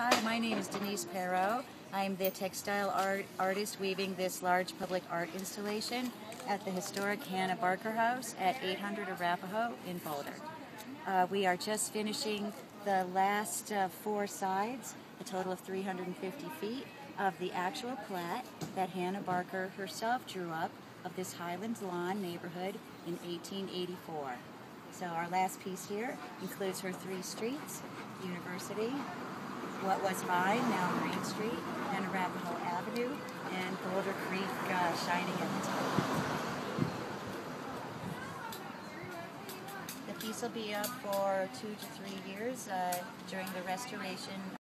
Hi, my name is Denise Perot. I'm the textile artist weaving this large public art installation at the historic Hannah Barker House at 800 Arapahoe in Boulder. We are just finishing the last four sides, a total of 350 feet, of the actual plat that Hannah Barker herself drew up of this Highlands Lawn neighborhood in 1884. So our last piece here includes her three streets: University, what was Vine, now Green Street, and Arapahoe Avenue, and Boulder Creek shining at the top. The piece will be up for 2 to 3 years during the restoration